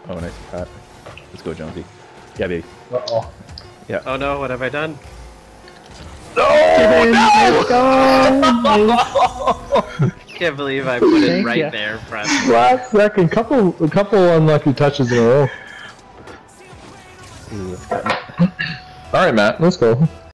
Oh, nice pat. Let's go, Jonesy. Yeah, baby. Uh-oh. Yeah. Oh no, what have I done? Can't believe I put it right there in front. Last second, couple unlucky touches in a row. Ooh, Alright, Matt, let's go.